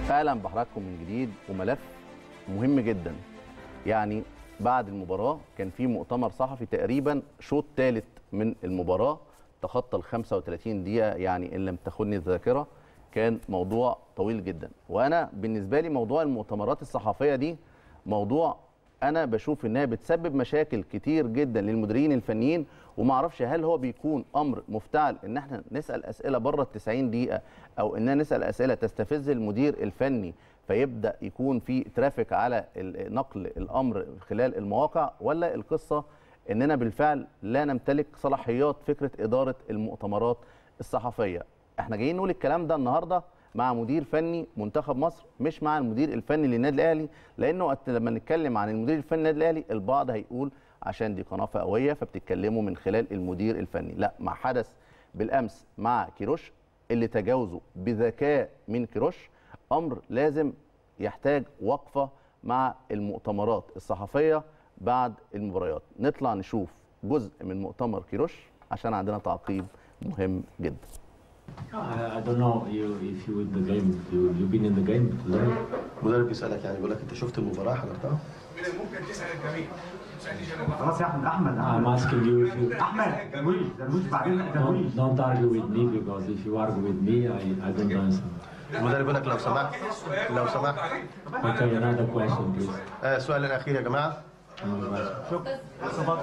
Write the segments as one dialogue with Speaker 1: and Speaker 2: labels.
Speaker 1: اهلا بحضراتكم من جديد وملف مهم جدا. يعني بعد المباراه كان في مؤتمر صحفي تقريبا شوط ثالث من المباراه تخطى ال 35 دقيقه، يعني ان لم تخني الذاكره كان موضوع طويل جدا. وانا بالنسبه لي موضوع المؤتمرات الصحفيه دي موضوع انا بشوف انها بتسبب مشاكل كتير جدا للمديرين الفنيين، وما اعرفش هل هو بيكون امر مفتعل ان احنا نسال اسئله بره ال 90 دقيقه، او اننا نسال اسئله تستفز المدير الفني فيبدا يكون في ترافيك على نقل الامر خلال المواقع، ولا القصه اننا بالفعل لا نمتلك صلاحيات فكره اداره المؤتمرات الصحفيه. احنا جايين نقول الكلام ده النهارده مع مدير فني منتخب مصر، مش مع المدير الفني للنادي الاهلي، لانه لما نتكلم عن المدير الفني للنادي الاهلي البعض هيقول عشان دي قناه فئويه فبتتكلموا من خلال المدير الفني. لا، ما حدث بالامس مع كيروش اللي تجاوزه بذكاء من كيروش امر لازم يحتاج وقفه مع المؤتمرات الصحفيه بعد المباريات. نطلع نشوف جزء من مؤتمر كيروش عشان عندنا تعقيب مهم جدا.
Speaker 2: I don't know if you in the game. You've been in the game today.
Speaker 3: المدرب بيسألك، يعني بيقول لك انت شفت المباراة حضرتها؟
Speaker 4: ممكن تسأل الجميع.
Speaker 5: خلاص يا احمد.
Speaker 2: I'm asking you if you.
Speaker 5: احمد درويش بعدين درويش.
Speaker 2: Don't argue with me because if you argue with me, I don't answer.
Speaker 3: المدرب بيقول لك لو سمحت.
Speaker 2: Okay, another question, please.
Speaker 3: السؤال الأخير يا جماعة.
Speaker 5: اصابات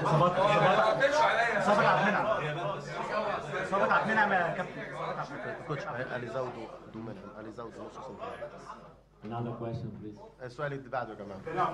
Speaker 5: عبد المنعم يا كابتن.
Speaker 3: كوتش علي زودو دومن علي زودو نص سنتي.
Speaker 2: Another question, please.
Speaker 3: السؤال اللي بعده يا جماعة.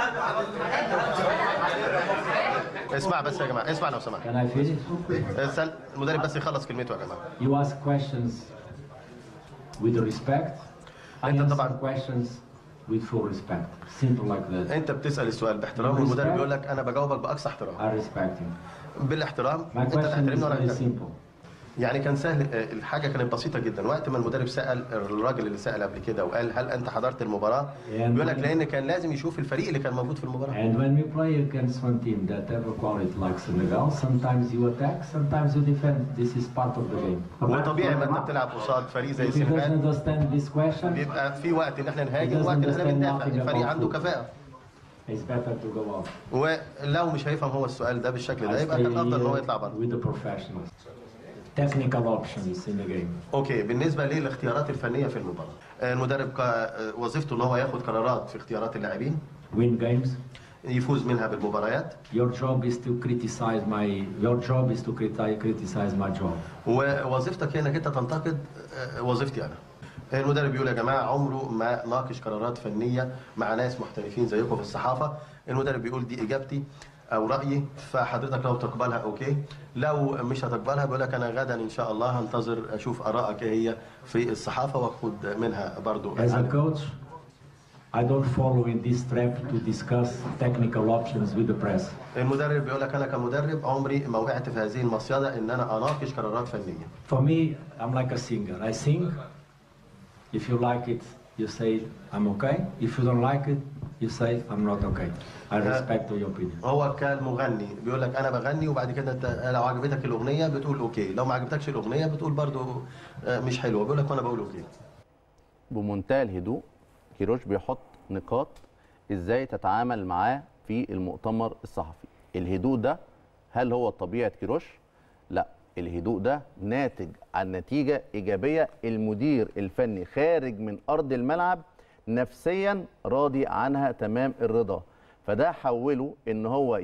Speaker 3: اسمع بس يا جماعة، اسمع لو سمحت.
Speaker 2: Can I finish?
Speaker 3: المدرب بس يخلص كلمته يا جماعة.
Speaker 2: You ask questions with respect. I
Speaker 3: أنت
Speaker 2: answer
Speaker 3: طبعا
Speaker 2: questions with full respect. Simple like that.
Speaker 3: أنت بتسأل السؤال باحترام والمدرب بيقول لك أنا بجاوبك بأقصى احترام.
Speaker 2: I respect you.
Speaker 3: بالاحترام.
Speaker 2: My
Speaker 3: أنت
Speaker 2: question
Speaker 3: تحترمني
Speaker 2: is
Speaker 3: ولا
Speaker 2: very
Speaker 3: أحترم؟
Speaker 2: simple.
Speaker 3: يعني كان سهل، الحاجه كانت بسيطه جدا. وقت ما المدرب سال الراجل اللي سال قبل كده وقال هل انت حضرت المباراه؟ بيقول لك لان كان لازم يشوف الفريق اللي كان موجود في المباراه.
Speaker 2: And when we play against one team that have a quality like Senegal, sometimes you attack, sometimes you defend. This is part of the game.
Speaker 3: وطبيعي ما انت بتلعب قصاد فريق زي
Speaker 2: If you don't
Speaker 3: السنغال
Speaker 2: understand this question,
Speaker 3: بيبقى في وقت ان احنا نهاجم ووقت ان احنا بندافع. الفريق عنده كفاءه.
Speaker 2: it's better to go out.
Speaker 3: ولو مش هيفهم هو السؤال ده بالشكل ده يبقى كان افضل ان هو يطلع بره.
Speaker 2: With the professionals. Technical options in the game.
Speaker 3: اوكي، بالنسبه للاختيارات الفنيه في المباراه، المدرب وظيفته ان هو ياخد قرارات في اختيارات اللاعبين.
Speaker 2: Win games.
Speaker 3: يفوز منها بالمباريات.
Speaker 2: Your job is to criticize my job.
Speaker 3: ووظيفتك هي انك انت تنتقد وظيفتي انا. المدرب بيقول يا جماعه عمره ما ناقش قرارات فنيه مع ناس محترفين زيكم في الصحافه. المدرب بيقول دي اجابتي او رايي، فحضرتك لو تقبلها اوكي، لو مش هتقبلها بيقول لك انا غدا ان شاء الله هنتظر اشوف ارائك ايه هي في الصحافه واخد منها برضو.
Speaker 2: As a coach, I don't follow in this trap to discuss technical options with the press.
Speaker 3: المدرب بيقول لك انا كمدرب عمري ما وقعت في هذه المصيده ان انا اناقش قرارات فنيه.
Speaker 2: For me, I'm like a singer. I sing. If you like it, you say I'm okay. If you don't like it, you say I'm not okay. I respect your opinion.
Speaker 3: هو كالمغني بيقول لك انا بغني وبعد كده انت لو عجبتك الاغنيه بتقول اوكي، لو ما عجبتكش الاغنيه بتقول برضو مش حلوه. بيقول لك وانا بقول اوكي.
Speaker 1: بمنتهى الهدوء كيروش بيحط نقاط ازاي تتعامل معاه في المؤتمر الصحفي. الهدوء ده هل هو طبيعه كيروش؟ لا، الهدوء ده ناتج عن نتيجه ايجابيه. المدير الفني خارج من ارض الملعب نفسيا راضي عنها تمام الرضا، فده حوله ان هو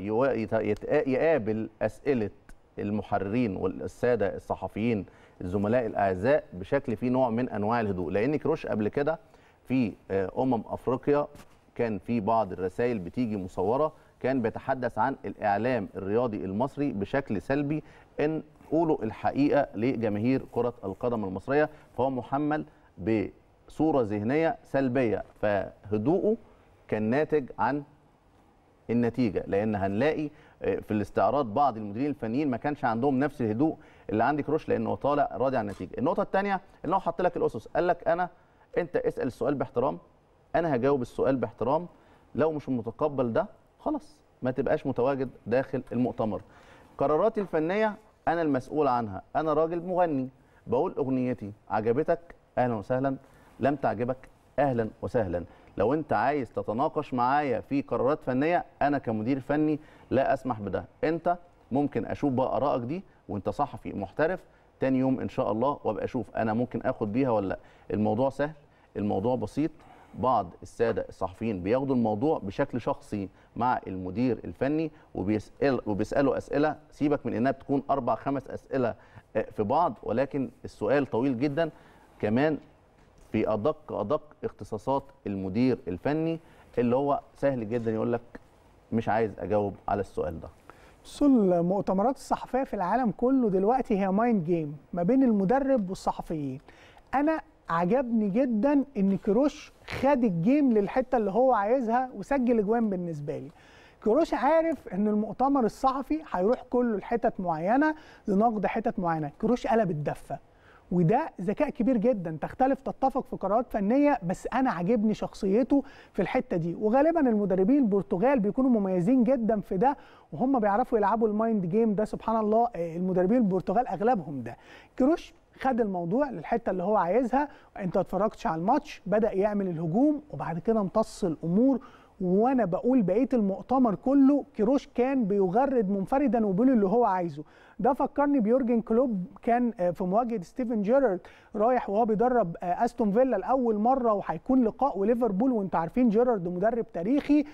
Speaker 1: يقابل اسئله المحررين والساده الصحفيين الزملاء الاعزاء بشكل فيه نوع من انواع الهدوء. لان كيروش قبل كده في افريقيا كان في بعض الرسائل بتيجي مصوره كان بيتحدث عن الاعلام الرياضي المصري بشكل سلبي، ان قولوا الحقيقه لجماهير كره القدم المصريه، فهو محمل بصوره ذهنيه سلبيه. فهدوءه كان ناتج عن النتيجه، لان هنلاقي في الاستعراض بعض المديرين الفنيين ما كانش عندهم نفس الهدوء اللي عند كيروش لانه طالع راضي عن النتيجه. النقطه الثانيه ان هو حط لك الاسس، قال لك انت اسال السؤال باحترام، انا هجاوب السؤال باحترام، لو مش متقبل ده خلاص ما تبقاش متواجد داخل المؤتمر. قراراتي الفنيه انا المسؤول عنها، انا راجل مغني بقول اغنيتي عجبتك اهلا وسهلا، لم تعجبك اهلا وسهلا. لو انت عايز تتناقش معايا في قرارات فنيه، انا كمدير فني لا اسمح بده. انت ممكن اشوف بقى ارائك دي وانت صحفي محترف تاني يوم ان شاء الله، وابقى اشوف انا ممكن اخد بيها ولا لا. الموضوع سهل، الموضوع بسيط. بعض الساده الصحفيين بياخدوا الموضوع بشكل شخصي مع المدير الفني وبيسالوا اسئله، سيبك من انها بتكون 4 5 اسئله في بعض، ولكن السؤال طويل جدا كمان في ادق اختصاصات المدير الفني، اللي هو سهل جدا يقول لك مش عايز اجاوب على السؤال ده.
Speaker 6: بصوا، المؤتمرات الصحفيه في العالم كله دلوقتي هي مايند جيم ما بين المدرب والصحفيين. انا عجبني جدا ان كيروش خد الجيم للحته اللي هو عايزها وسجل اجوان. بالنسبه لي كيروش عارف ان المؤتمر الصحفي هيروح كله لحتت معينه لنقد حتت معينه. كيروش قلب الدفه، وده ذكاء كبير جدا. تختلف تتفق في قرارات فنيه، بس انا عاجبني شخصيته في الحته دي. وغالبا المدربين البرتغال بيكونوا مميزين جدا في ده، وهم بيعرفوا يلعبوا المايند جيم ده. سبحان الله، المدربين البرتغال اغلبهم ده. كيروش خد الموضوع للحته اللي هو عايزها. انت اتفرجتش على الماتش، بدا يعمل الهجوم وبعد كده امتص الامور. وانا بقول بقيه المؤتمر كله كيروش كان بيغرد منفردا وبيقول اللي هو عايزه. ده فكرني بيورجن كلوب، كان في مواجهه ستيفن جيرارد رايح وهو بيدرب استون فيلا لاول مره، وهيكون لقاء وليفربول، وانتوا عارفين جيرارد مدرب تاريخي.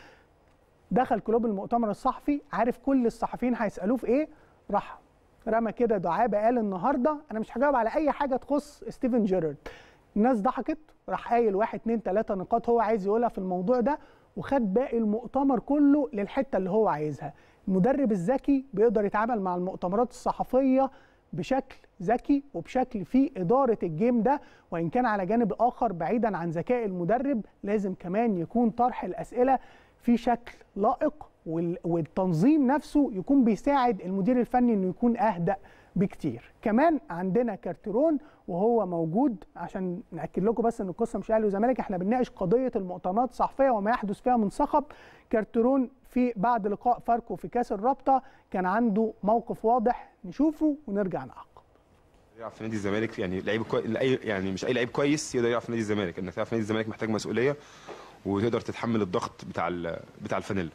Speaker 6: دخل كلوب المؤتمر الصحفي عارف كل الصحفيين هيسالوه في ايه، راح رمى كده دعابه قال النهارده انا مش هجاوب على اي حاجه تخص ستيفن جيرارد. الناس ضحكت، راح قايل 1 2 3 نقاط هو عايز يقولها في الموضوع ده، وخد باقي المؤتمر كله للحته اللي هو عايزها. المدرب الذكي بيقدر يتعامل مع المؤتمرات الصحفيه بشكل ذكي وبشكل فيه اداره الجيم ده. وان كان على جانب اخر بعيدا عن ذكاء المدرب، لازم كمان يكون طرح الاسئله في شكل لائق، والتنظيم نفسه يكون بيساعد المدير الفني انه يكون اهدأ بكتير. كمان عندنا كارتيرون وهو موجود، عشان ناكد لكم بس ان القصه مش اهلي وزمالك، احنا بنناقش قضيه المؤتمرات الصحفيه وما يحدث فيها من صخب. كارتيرون في بعد لقاء فاركو في كاس الرابطه كان عنده موقف واضح، نشوفه ونرجع نعقب.
Speaker 7: يلعب في نادي الزمالك يعني لعيب يعني مش اي لعيب كويس يقدر يلعب في نادي الزمالك. انك تلعب في نادي الزمالك محتاج مسؤوليه وتقدر تتحمل الضغط بتاع الفانيلا.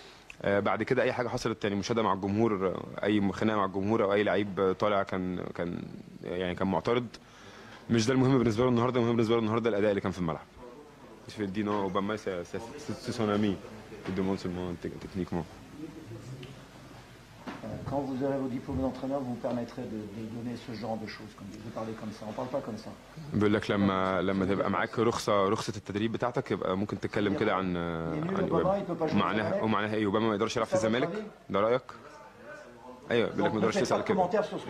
Speaker 7: بعد كده اي حاجه حصلت يعني مشاده مع الجمهور، اي خناقه مع الجمهور او اي لعيب طالع كان معترض، مش ده المهم بالنسبه له النهارده. المهم بالنسبه له النهارده الاداء اللي كان في الملعب. في الدينو اوباما c'est son ami qui demande seulement techniquement.
Speaker 8: Quand vous aurez vos diplômes d'entraîneur, vous permettrez de donner ce genre de choses, de parler comme ça. On parle pas comme ça.
Speaker 7: بيقول لك لما تبقى معاك رخصه التدريب بتاعتك يبقى ممكن تتكلم كده عن اوباما. ومعناها ايه؟ اوباما ما يقدرش يلعب في الزمالك؟ ده رايك؟ ايوه بيقول لك ما يقدرش تسال كده.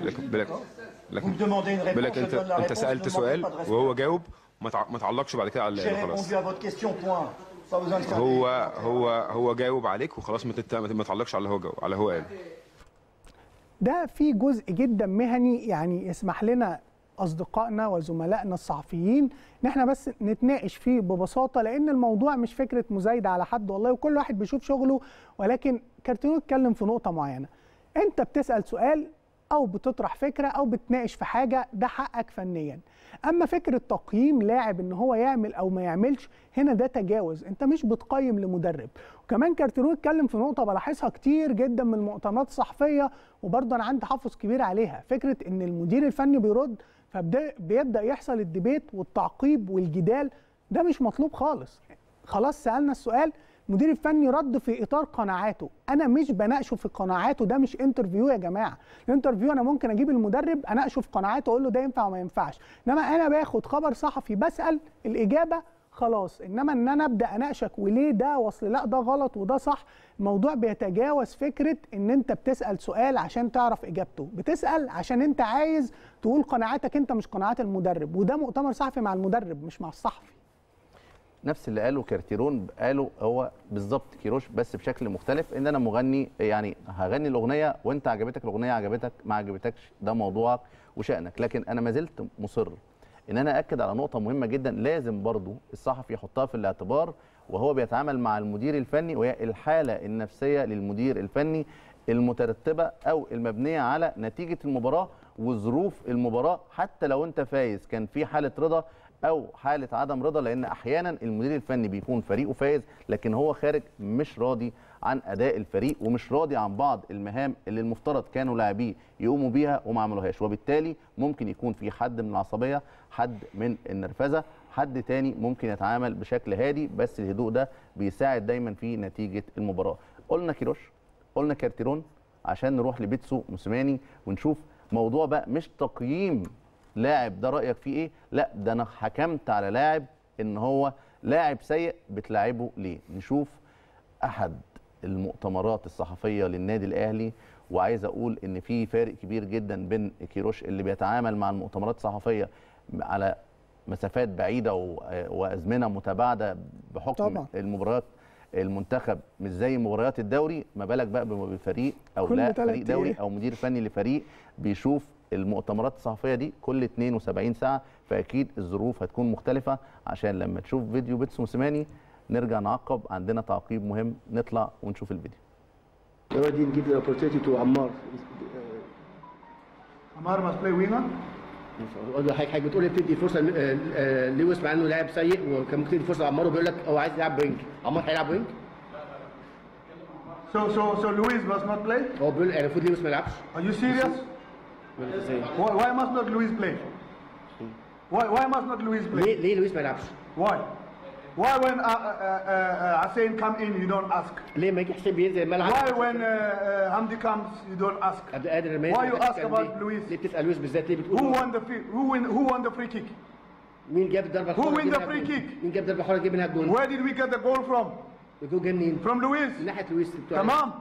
Speaker 7: بيقول لك انت سالت سؤال وهو جاوب، ما تعلقش بعد كده على خلاص. هو جاوب عليك وخلاص، ما تعلقش على اللي هو قال.
Speaker 6: ده في جزء جدا مهني، يعني يسمح لنا اصدقائنا وزملائنا الصحفيين ان احنا بس نتناقش فيه ببساطه، لان الموضوع مش فكره مزايده على حد والله، وكل واحد بيشوف شغله. ولكن كارتيرون اتكلم في نقطه معينه، انت بتسال سؤال او بتطرح فكره او بتناقش في حاجه، ده حقك فنيا. اما فكره تقييم لاعب ان هو يعمل او ما يعملش، هنا ده تجاوز، انت مش بتقيم لمدرب. وكمان كارتيرون اتكلم في نقطه بلاحظها كتير جدا من المؤتمرات الصحفيه، وبرضه انا عندي تحفظ كبير عليها، فكره ان المدير الفني بيرد فبيبدا يحصل الديبيت والتعقيب والجدال. ده مش مطلوب خالص. خلاص سالنا السؤال، المدير الفني رد في اطار قناعاته، انا مش بناقشه في قناعاته. ده مش انترفيو يا جماعه. الانترفيو انا ممكن اجيب المدرب اناقشه في قناعاته واقول له ده ينفع وما ينفعش، انما انا باخد خبر صحفي بسال الاجابه خلاص. انما ان انا ابدا اناقشك وليه ده واصل لا ده غلط وده صح، الموضوع بيتجاوز فكره ان انت بتسال سؤال عشان تعرف اجابته، بتسال عشان انت عايز تقول قناعاتك انت مش قناعات المدرب، وده مؤتمر صحفي مع المدرب مش مع الصحفي.
Speaker 1: نفس اللي قاله كارتيرون قاله هو بالظبط كيروش، بس بشكل مختلف. ان انا مغني، يعني هغني الاغنيه وانت عجبتك الاغنيه، عجبتك ما عجبتكش ده موضوعك وشأنك. لكن انا ما زلت مصر ان انا اكد على نقطه مهمه جدا لازم برضو الصحفي يحطها في الاعتبار وهو بيتعامل مع المدير الفني، وهي الحاله النفسيه للمدير الفني المترتبه او المبنيه على نتيجه المباراه وظروف المباراه. حتى لو انت فايز كان في حاله رضا، او حاله عدم رضا، لان احيانا المدير الفني بيكون فريقه فايز لكن هو خارج مش راضي عن اداء الفريق ومش راضي عن بعض المهام اللي المفترض كانوا لاعبيه يقوموا بيها وما عملوهاش، وبالتالي ممكن يكون في حد من العصبيه، حد من النرفزه، حد تاني ممكن يتعامل بشكل هادي، بس الهدوء ده بيساعد دايما في نتيجه المباراه. قلنا كيروش، قلنا كارتيرون، عشان نروح لبيتسو موسيماني ونشوف موضوع بقى مش تقييم لاعب ده رايك فيه ايه، لا ده انا حكمت على لاعب ان هو لاعب سيء بتلاعبه ليه. نشوف احد المؤتمرات الصحفيه للنادي الاهلي، وعايز اقول ان في فارق كبير جدا بين كيروش اللي بيتعامل مع المؤتمرات الصحفيه على مسافات بعيده وازمنه متباعده بحكم
Speaker 6: طبعا
Speaker 1: المباريات المنتخب مش زي مباريات الدوري، ما بالك بقى بفريق او لا فريق دوري او مدير فني لفريق بيشوف المؤتمرات الصحفيه دي كل 72 ساعه، فاكيد الظروف هتكون مختلفه. عشان لما تشوف فيديو بيتسو موسيماني نرجع نعقب، عندنا تعقيب مهم، نطلع ونشوف الفيديو.
Speaker 9: already give the opportunity to Ammar.
Speaker 4: Ammar must play winger.
Speaker 9: حضرتك بتقول لي بتدي فرصه لويس مع انه لاعب سيء، وكان ممكن تدي فرصه لعمار وبيقول لك هو عايز يلعب وينج. عمار هيلعب وينج؟
Speaker 4: So Luis must not play?
Speaker 9: هو بيقول المفروض لويس ما يلعبش.
Speaker 4: Are you serious? Why must not Luis play? Why must not Luis play?
Speaker 9: ليه لويس ما يلعبش؟
Speaker 4: Why? Why when Hussein come in you don't ask?
Speaker 9: ليه ما يجي حسين بينزل الملعب؟
Speaker 4: Why when Hamdi comes you don't ask?
Speaker 9: عبد القادر لما
Speaker 4: Why you ask about Luis?
Speaker 9: ليه بتسال لويس بالذات؟ ليه بتقول
Speaker 4: Who won the free kick?
Speaker 9: مين جاب الضربه الحره؟
Speaker 4: Who win the free kick?
Speaker 9: مين جاب الضربه الحره جاب منها الجول؟
Speaker 4: Where did we get the goal from?
Speaker 9: الجول جاي منين؟
Speaker 4: From Luis.
Speaker 9: من ناحيه لويس.
Speaker 4: تمام.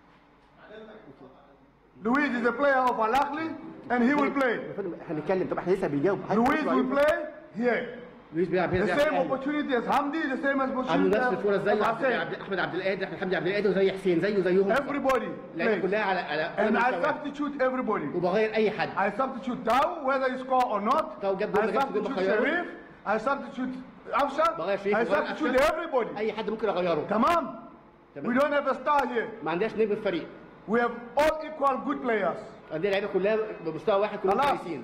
Speaker 4: Luis is a player of Al Ahly and he will play.
Speaker 9: هنتكلم طب احنا لسه بنجاوب.
Speaker 4: Luis will play here.
Speaker 9: لويس بيلعب هنا.
Speaker 4: The same opportunity as Hamdi, the same opportunity
Speaker 9: عنده نفس الفرص زي
Speaker 4: as
Speaker 9: احمد عبد القادر، احمد حمدي عبد القادر وزي حسين زيه زيهم.
Speaker 4: Everybody
Speaker 9: اللعيبه
Speaker 4: plays.
Speaker 9: كلها على
Speaker 4: And I substitute everybody.
Speaker 9: وبغير اي حد.
Speaker 4: I substitute Tau whether you score or not.
Speaker 9: Tau جاب جول
Speaker 4: I substitute Sharif. I substitute Afsha.
Speaker 9: بغير شريف.
Speaker 4: I substitute everybody.
Speaker 9: اي حد ممكن اغيره.
Speaker 4: تمام. We don't have a star here.
Speaker 9: ما عندناش نجم في الفريق.
Speaker 4: We have all equal good players.
Speaker 9: عندنا لعيبه كلها بمستوى واحد كلهم كويسين.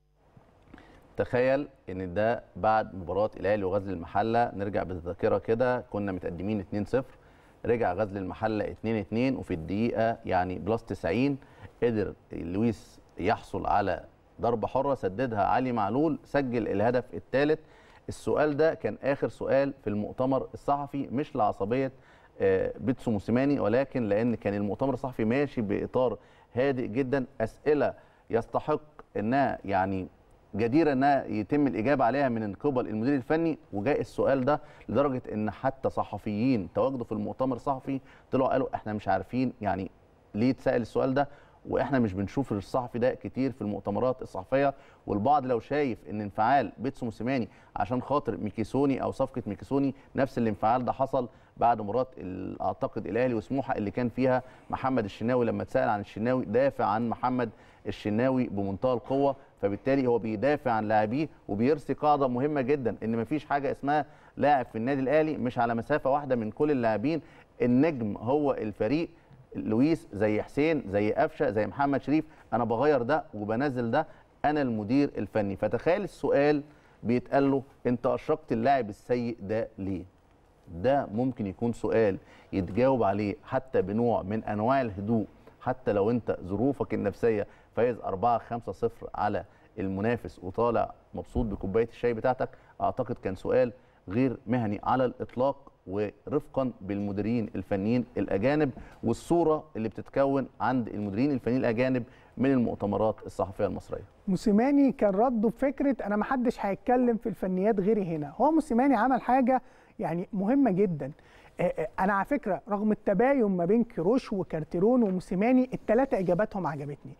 Speaker 1: تخيل ان ده بعد مباراه الاهلي وغزل المحله، نرجع بالذاكره كده، كنا متقدمين 2-0، رجع غزل المحله 2-2 وفي الدقيقه يعني بلس 90 قدر لويس يحصل على ضربه حره سددها علي معلول، سجل الهدف الثالث. السؤال ده كان اخر سؤال في المؤتمر الصحفي، مش لعصبيه بيتسو موسيماني، ولكن لان كان المؤتمر الصحفي ماشي باطار هادئ جدا، اسئله يستحق انها يعني جديره انها يتم الاجابه عليها من قبل المدير الفني، وجاء السؤال ده لدرجه ان حتى صحفيين تواجدوا في المؤتمر الصحفي طلعوا قالوا احنا مش عارفين يعني ليه اتسال السؤال ده، واحنا مش بنشوف الصحفي ده كتير في المؤتمرات الصحفيه. والبعض لو شايف ان انفعال بيتسو موسيماني عشان خاطر ميكيسوني او صفقه ميكيسوني، نفس الانفعال ده حصل بعد مباراه اعتقد الاهلي وسموحه اللي كان فيها محمد الشناوي، لما اتسال عن الشناوي دافع عن محمد الشناوي بمنتهى القوه، فبالتالي هو بيدافع عن لاعبيه وبيرسي قاعده مهمه جدا ان مفيش حاجه اسمها لاعب في النادي الاهلي مش على مسافه واحده من كل اللاعبين، النجم هو الفريق. لويس زي حسين زي قفشه زي محمد شريف، انا بغير ده وبنزل ده، انا المدير الفني. فتخيل السؤال بيتقال له انت اشركت اللاعب السيء ده ليه؟ ده ممكن يكون سؤال يتجاوب عليه حتى بنوع من انواع الهدوء، حتى لو انت ظروفك النفسيه فايز 4-5-0 على المنافس وطالع مبسوط بكوبايه الشاي بتاعتك، اعتقد كان سؤال غير مهني على الاطلاق، ورفقا بالمديرين الفنيين الاجانب والصوره اللي بتتكون عند المديرين الفنيين الاجانب من المؤتمرات الصحفيه المصريه.
Speaker 6: موسيماني كان رده بفكره انا ما حدش هيتكلم في الفنيات غيري هنا. هو موسيماني عمل حاجه يعني مهمه جدا. انا على فكره رغم التباين ما بين كيروش وكارتيرون وموسيماني، الثلاثه اجاباتهم عجبتني.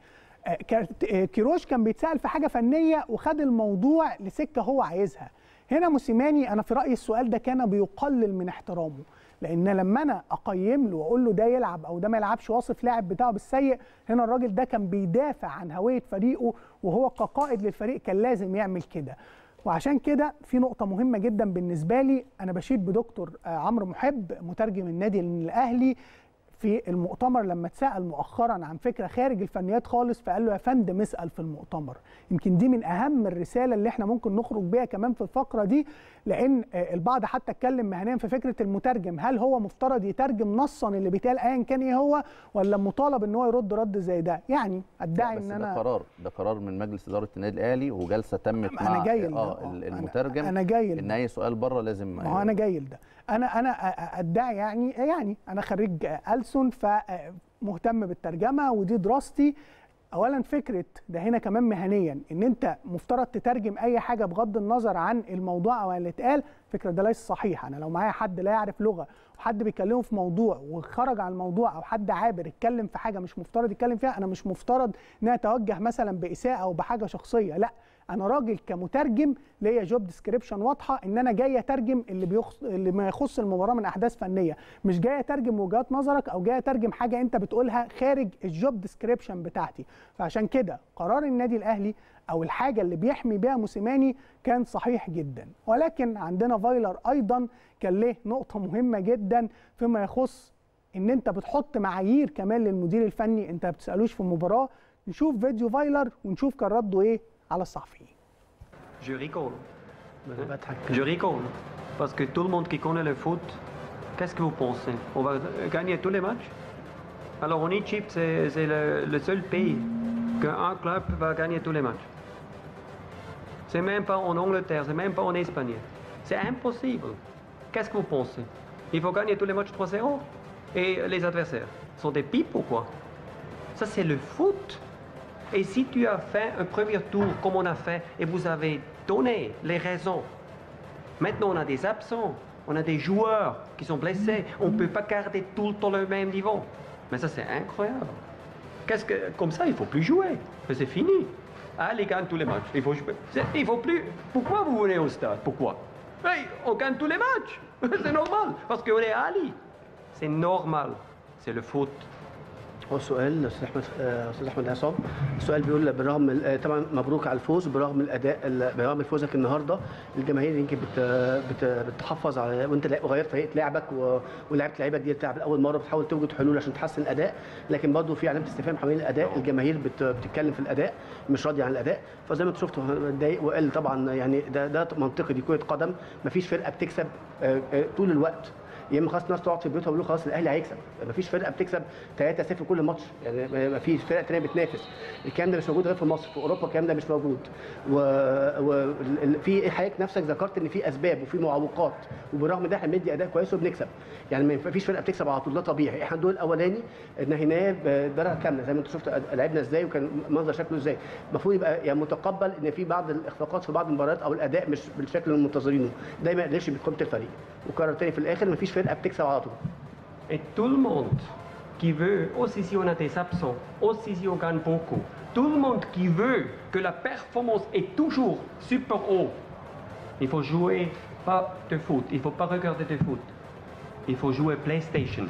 Speaker 6: كيروش كان بيتسال في حاجه فنيه وخد الموضوع لسكه هو عايزها. هنا موسيماني انا في رايي السؤال ده كان بيقلل من احترامه، لان لما انا اقيم له واقول له ده يلعب او ده ما يلعبش واصف لاعب بتاعه بالسيء، هنا الراجل ده كان بيدافع عن هويه فريقه، وهو كقائد للفريق كان لازم يعمل كده. وعشان كده في نقطه مهمه جدا بالنسبه لي، انا بشيد بدكتور عمرو محب مترجم النادي الاهلي في المؤتمر لما اتسال مؤخرا عن فكره خارج الفنيات خالص، فقال له يا فندم اسال في المؤتمر. يمكن دي من اهم الرساله اللي احنا ممكن نخرج بيها كمان في الفقره دي، لان البعض حتى اتكلم مهنيا في فكره المترجم، هل هو مفترض يترجم نصا اللي بيتقال ايا كان ايه هو، ولا مطالب ان هو يرد رد زي ده؟ يعني ادعي ان انا
Speaker 1: ده قرار من مجلس اداره النادي الاهلي، وجلسه تمت مع
Speaker 6: أنا جاي
Speaker 1: المترجم.
Speaker 6: أنا جاي
Speaker 1: ان اي سؤال بره لازم.
Speaker 6: ما هو انا جاي لده. انا ادعي يعني انا خريج ألسن، فمهتم بالترجمه ودي دراستي. اولا فكره ده هنا كمان مهنيا ان انت مفترض تترجم اي حاجه بغض النظر عن الموضوع او اللي اتقال، فكره ده ليس صحيح. انا لو معايا حد لا يعرف لغه وحد بيكلمه في موضوع وخرج عن الموضوع، او حد عابر اتكلم في حاجه مش مفترض يتكلم فيها، انا مش مفترض ان انا اتوجه مثلا باساءه او بحاجه شخصيه، لا، انا راجل كمترجم ليا جوب ديسكريبشن واضحه ان انا جاي اترجم اللي ما يخص المباراه من احداث فنيه، مش جاي اترجم وجهات نظرك او جاي اترجم حاجه انت بتقولها خارج الجوب ديسكريبشن بتاعتي. فعشان كده قرار النادي الاهلي او الحاجه اللي بيحمي بيها موسيماني كان صحيح جدا. ولكن عندنا فايلر ايضا كان له نقطه مهمه جدا فيما يخص ان انت بتحط معايير كمان للمدير الفني، انت ما بتسالوش في المباراه. نشوف فيديو فايلر ونشوف كان رده ايه على الصحفيين.
Speaker 10: Je rigole. Je rigole. Parce que tout le monde qui connaît le foot, qu'est-ce que vous pensez? On va gagner tous les matchs? Alors en Égypte, c'est le seul pays qu'un club va gagner tous les matchs. C'est même pas en Angleterre, c'est même pas en Espagne. C'est impossible. Qu'est-ce que vous pensez? Il faut gagner tous les matchs 3-0? Et les adversaires sont des pipes ou quoi? Ça c'est le foot. Et si tu as fait un premier tour comme on a fait et vous avez donné les raisons, maintenant on a des absents, on a des joueurs qui sont blessés, on ne peut pas garder tout le temps le même niveau. Mais ça c'est incroyable. Comme ça il ne faut plus jouer, c'est fini. Allez, gagne tous les matchs. Il faut plus. Pourquoi vous venez au stade? Pourquoi? Hey, on gagne tous les matchs. C'est normal, parce qu'on est Ali. C'est normal, c'est le foot.
Speaker 9: هو سؤال استاذ احمد عصام. السؤال بيقول بالرغم طبعا مبروك على الفوز، برغم الاداء برغم فوزك النهارده الجماهير يمكن بتحافظ على، وانت غيرت طريقه لعبك ولعبت لعيبه جديده بتلعب لاول مره، بتحاول توجد حلول عشان تحسن الاداء، لكن برضه في علامه استفهام حوالين الاداء. الجماهير بتتكلم في الاداء، مش راضيه عن الاداء. فزي ما انت شفت اتضايق وقال طبعا، يعني ده منطقي، دي كره قدم، مفيش فرقه بتكسب طول الوقت. يا اما خلاص الناس تقعد في بيوتها ويقولوا خلاص الاهلي هيكسب، مفيش فرقه بتكسب 3-0 كل ماتش، يعني مفيش فرقه ثانيه بتنافس. الكلام ده مش موجود غير في مصر، في اوروبا الكلام ده مش موجود. وفي حضرتك نفسك ذكرت ان في اسباب وفي معوقات، وبالرغم ده احنا بندي اداء كويس وبنكسب. يعني ما فيش فرقه بتكسب على طول، ده طبيعي. احنا الدور الاولاني نهيناه بدرجه كامله، زي ما انت شفت لعبنا ازاي وكان المنظر شكله ازاي. المفروض يبقى يعني متقبل ان في بعض الاخفاقات في بعض المباريات او الاداء مش بالشكل اللي منتظرينه، ده ما يقللش من قيمه الفريق. وكرر تاني في الاخر مفيش فرقه بتكسب على طول.
Speaker 10: Et tout le monde qui veut, aussi si on a des absents, aussi si on gagne beaucoup, tout le monde qui veut que la performance est toujours super haut, il faut jouer pas de foot, il faut pas regarder de foot, il faut jouer PlayStation.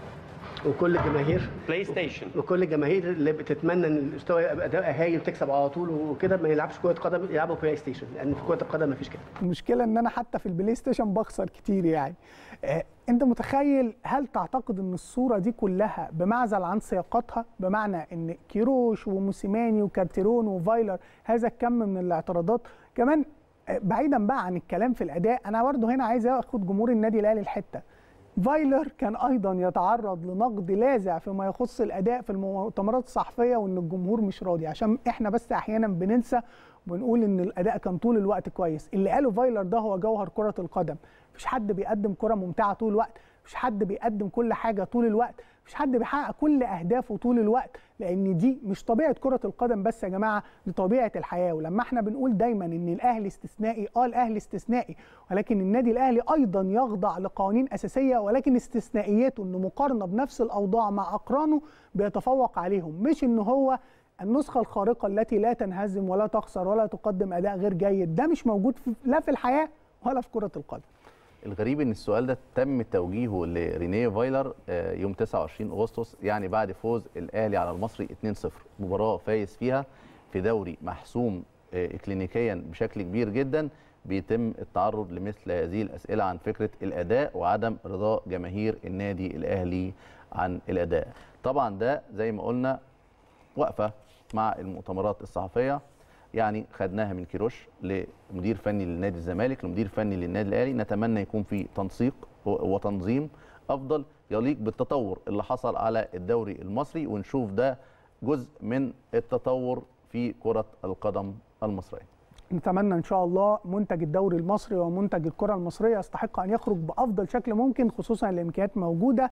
Speaker 9: وكل الجماهير
Speaker 10: بلاي ستيشن
Speaker 9: وكل الجماهير اللي بتتمنى ان المستوى يبقى اداء هايل وتكسب على طول وكده ما يلعبش كره قدم، يلعبوا بلاي ستيشن، لان في كره القدم ما فيش كده.
Speaker 6: المشكله ان انا حتى في البلاي ستيشن بخسر كتير يعني. انت متخيل، هل تعتقد ان الصوره دي كلها بمعزل عن سياقاتها، بمعنى ان كيروش وموسيماني وكارتيرون وفايلر هذا الكم من الاعتراضات كمان، بعيدا بقى عن الكلام في الاداء، انا برضه هنا عايز اخد جمهور النادي الاهلي الحته. فايلر كان ايضا يتعرض لنقد لاذع فيما يخص الاداء في المؤتمرات الصحفيه، وان الجمهور مش راضي، عشان احنا بس احيانا بننسى وبنقول ان الاداء كان طول الوقت كويس. اللي قاله فايلر ده هو جوهر كره القدم. مفيش حد بيقدم كره ممتعه طول الوقت، مفيش حد بيقدم كل حاجه طول الوقت، مفيش حد بيحقق كل اهدافه طول الوقت، لان دي مش طبيعه كره القدم بس يا جماعه، دي طبيعه الحياه. ولما احنا بنقول دايما ان الاهلي استثنائي، الاهلي استثنائي، ولكن النادي الاهلي ايضا يخضع لقوانين اساسيه، ولكن استثنائياته انه مقارنه بنفس الاوضاع مع اقرانه بيتفوق عليهم، مش ان هو النسخه الخارقه التي لا تنهزم ولا تخسر ولا تقدم اداء غير جيد. ده مش موجود لا في الحياه ولا في كره القدم.
Speaker 1: الغريب ان السؤال ده تم توجيهه لرينيه فايلر يوم 29 اغسطس، يعني بعد فوز الاهلي على المصري 2-0، مباراه فايز فيها في دوري محسوم اكلينيكيا بشكل كبير جدا، بيتم التعرض لمثل هذه الاسئله عن فكره الاداء وعدم رضاء جماهير النادي الاهلي عن الاداء. طبعا ده زي ما قلنا وقفه مع المؤتمرات الصحفيه، يعني خدناها من كيروش لمدير فني للنادي الزمالك لمدير فني للنادي الاهلي. نتمنى يكون في تنسيق وتنظيم افضل يليق بالتطور اللي حصل على الدوري المصري، ونشوف ده جزء من التطور في كرة القدم المصرية.
Speaker 6: نتمنى ان شاء الله منتج الدوري المصري ومنتج الكرة المصرية يستحق ان يخرج بافضل شكل ممكن، خصوصا الامكانيات موجودة.